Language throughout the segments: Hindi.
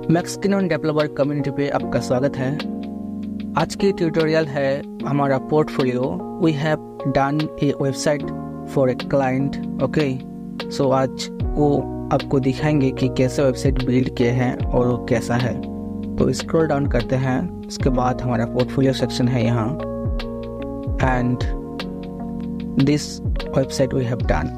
मैक्सकिनन डेवलपर कम्युनिटी पे आपका स्वागत है। आज की ट्यूटोरियल है हमारा portfolio. We have done a website for a client. Okay, so आज वो आपको दिखाएंगे कि कैसे वेबसाइट बिल्ड किए हैं और वो कैसा है। तो स्क्रॉल डाउन करते हैं, उसके बाद हमारा पोर्टफोलियो सेक्शन है यहाँ, and this website we have done.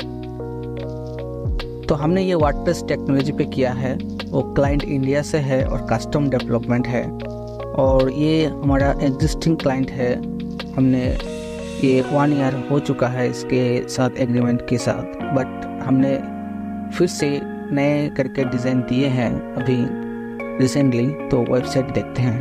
तो हमने ये वर्डप्रेस टेक्नोलॉजी पे किया है, वो क्लाइंट इंडिया से है और कस्टम डेवलपमेंट है, और ये हमारा एग्जिस्टिंग क्लाइंट है। हमने ये 1 ईयर हो चुका है इसके साथ एग्रीमेंट के साथ, बट हमने फिर से नए करके डिज़ाइन दिए हैं अभी रिसेंटली। तो वेबसाइट देखते हैं।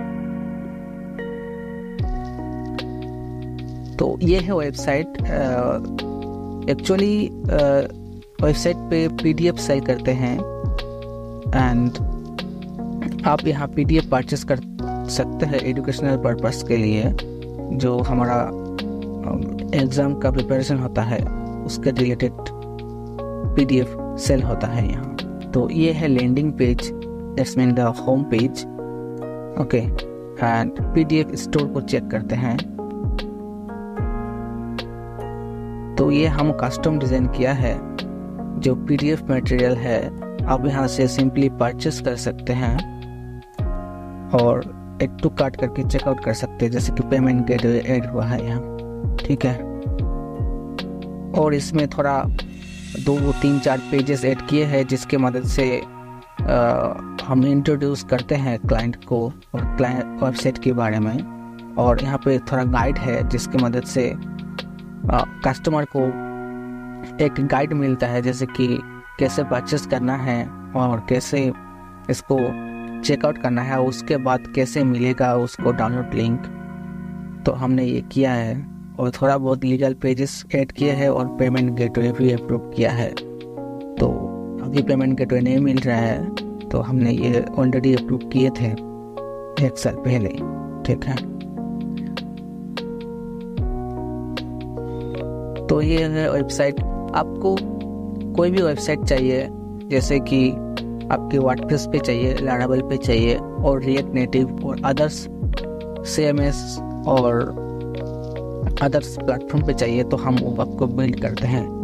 तो ये है वेबसाइट। एक्चुअली वेबसाइट पे पीडीएफ सेल करते हैं, एंड आप यहाँ पीडीएफ परचेस कर सकते हैं एजुकेशनल पर्पस के लिए। जो हमारा एग्ज़ाम का प्रिपरेशन होता है उसके रिलेटेड पीडीएफ सेल होता है यहाँ। तो ये है landing page, that's mean the home page. Okay, and PDF store को चेक करते हैं। तो ये हम कस्टम डिज़ाइन किया है। जो पीडीएफ मटेरियल है आप यहाँ से सिंपली परचेस कर सकते हैं और एड टू कार्ट करके चेकआउट कर सकते हैं, जैसे कि पेमेंट गेटवे ऐड हुआ है यहाँ। ठीक है, और इसमें थोड़ा 2-3-4 पेजेस ऐड किए हैं जिसके मदद से हम इंट्रोड्यूस करते हैं क्लाइंट को और क्लाइंट वेबसाइट के बारे में। और यहाँ पे थोड़ा गाइड है जिसकी मदद से कस्टमर को एक गाइड मिलता है, जैसे कि कैसे परचेस करना है और कैसे इसको चेकआउट करना है, उसके बाद कैसे मिलेगा उसको डाउनलोड लिंक। तो हमने ये किया है, और थोड़ा बहुत लीगल पेजेस ऐड किए हैं और पेमेंट गेटवे भी अप्रूव किया है। तो अभी पेमेंट गेटवे नहीं मिल रहा है, तो हमने ये ऑलरेडी अप्रूव किए थे 1 साल पहले। ठीक है, तो ये है वेबसाइट। आपको कोई भी वेबसाइट चाहिए, जैसे कि आपके वर्डप्रेस पे चाहिए, लारावेल पे चाहिए, और रिएक्ट नेटिव और अदर्स CMS और अदर्स प्लेटफॉर्म पे चाहिए, तो हम वो आपको बिल्ड करते हैं।